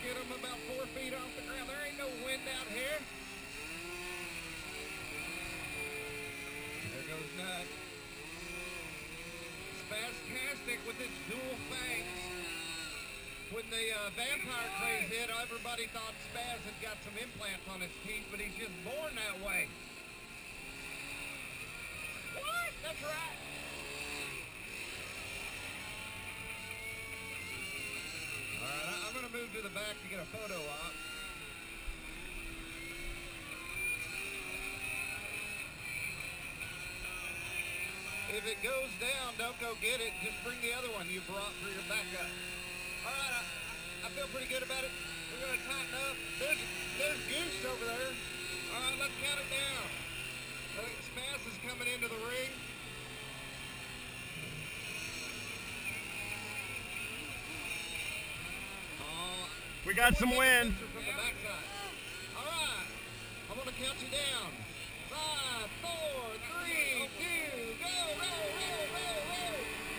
get them about 4 feet off the ground. There ain't no wind out here. There goes Nut. Spaztastic with its dual fangs. When the vampire craze hit, everybody thought Spaz had got some implants on his teeth, but he's just born that way. What? That's right. All right, I'm going to move to the back to get a photo op. If it goes down, don't go get it. Just bring the other one you brought for your backup. All right, I feel pretty good about it. We're going to tighten up. There's Goose over there. All right, let's count it down. I think Spaz is coming into the ring. We got some wind. From the backside. All right, I'm going to count you down. 5, 4, 3, 2, go, roll, roll, roll, roll.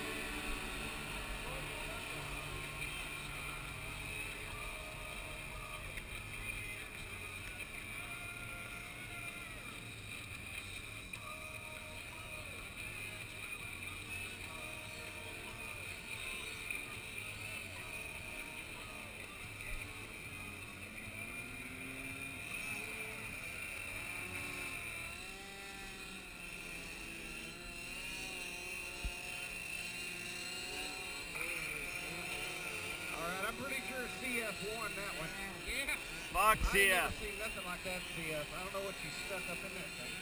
I'm pretty sure CF won that one. Yeah. Fuck I ain't CF. never seen nothing like that, CF. I don't know what you stuck up in that thing.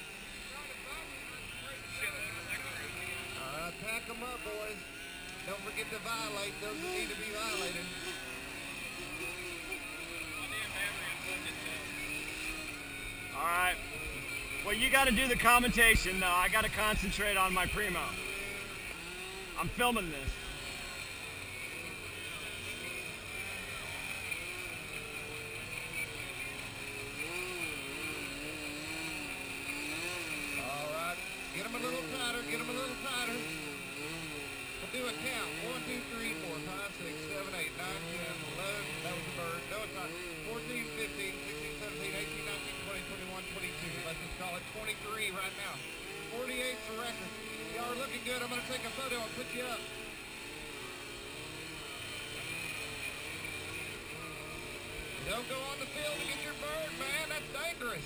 Pack them up, boys. Don't forget to violate those that need to be violated. All right. Well, you got to do the commentation, though. I got to concentrate on my primo. I'm filming this. Get them a little tighter, get them a little tighter. We'll do a count. 1, 2, 3, 4, 5, 6, 7, 8, 9, 10, 11. That was a bird. No, it's not. 14, 15, 16, 17, 18, 19, 20, 21, 22. Let's just call it 23 right now. 48's the record. Y'all are looking good. I'm going to take a photo and put you up. Don't go on the field to get your bird, man. That's dangerous.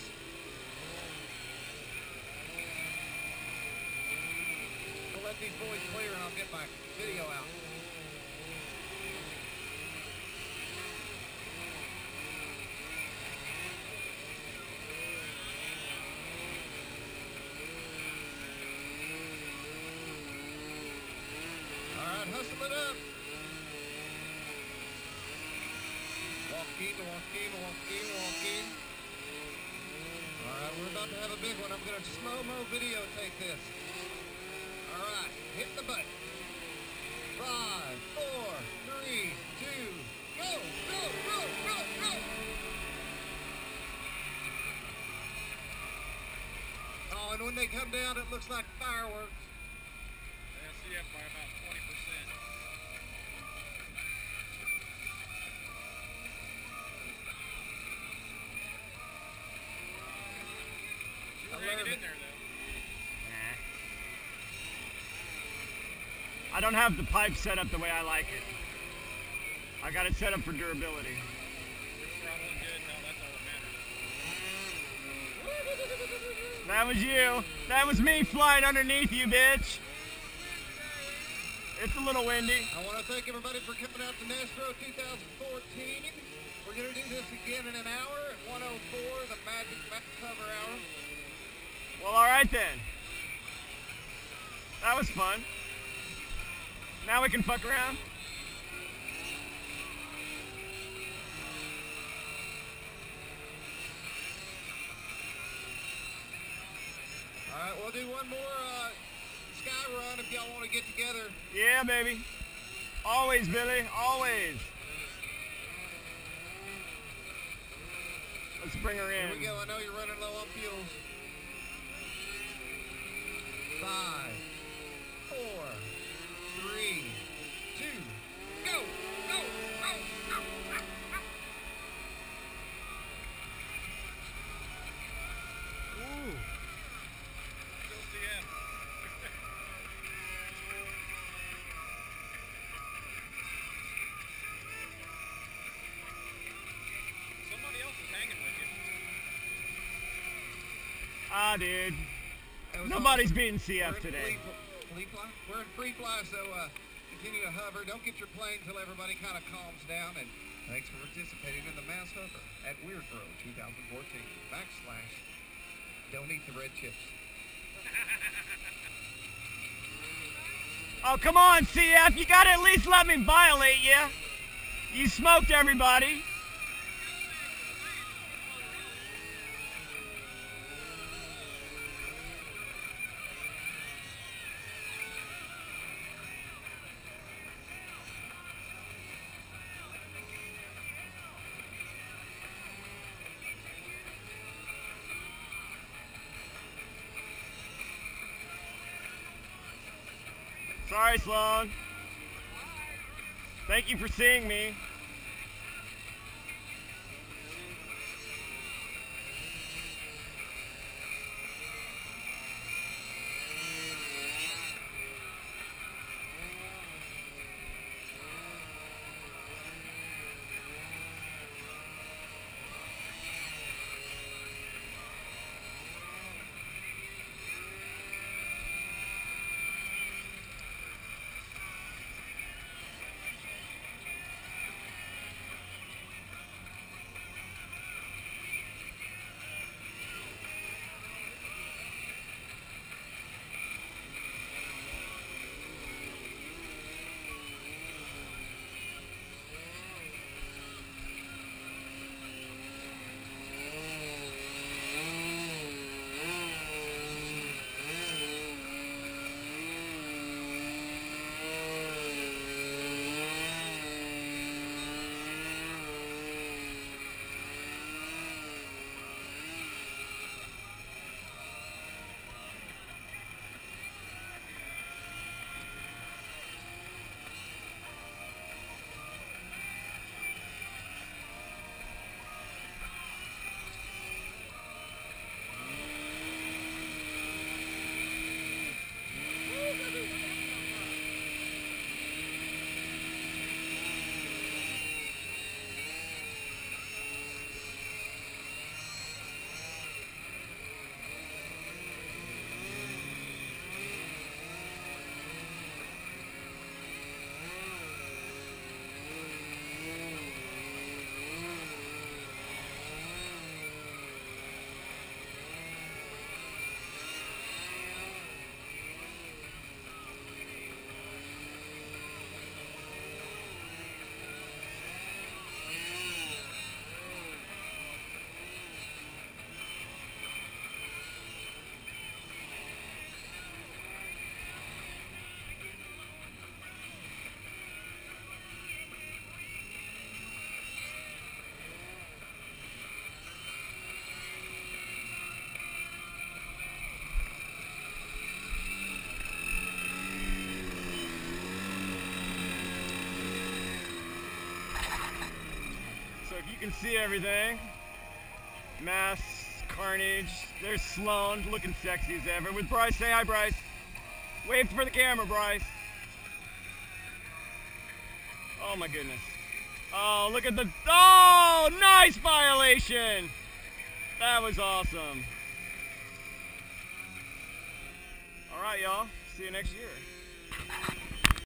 Let these boys clear and I'll get my video out. All right, hustle it up. Walkie, walkie, walkie, walkie. All right, we're about to have a big one. I'm going to slow-mo videotape this. All right, hit the button. 5, 4, 3, 2, go, go, go, go, go. Oh, and when they come down, it looks like fireworks. Yeah, CF by about 20%. You're hanging in there, though. I don't have the pipe set up the way I like it. I got it set up for durability. You're throttling good. No, that's all that matters. That was you. That was me flying underneath you, bitch. It's a little windy. I want to thank everybody for coming out to Nastro 2014. We're going to do this again in an hour at 1:04, the Magic Cover Hour. Well, all right then. That was fun. Now we can fuck around. All right, we'll do one more sky run if y'all want to get together. Yeah, baby. Always, Billy. Always. Let's bring her in. Here we go. I know you're running low on fuels. 5, 4, 3, 2, go, go, go, go, go, go. Ah, dude. That was Nobody's awesome. beating CF We're in today. free fly? We're in free fly, so continue to hover. Don't get your plane until everybody kind of calms down. And thanks for participating in the mass hover at Weirdbro 2014. / don't eat the red chips. Oh, come on, CF. You gotta at least let me violate you. You smoked everybody. Sorry, Sloan. Thank you for seeing me. So if you can see everything, mass carnage. There's Sloan looking sexy as ever with Bryce. Say hi, Bryce. Wave for the camera, Bryce. Oh my goodness. Oh, look at the, oh, nice violation. That was awesome. All right, y'all. See you next year.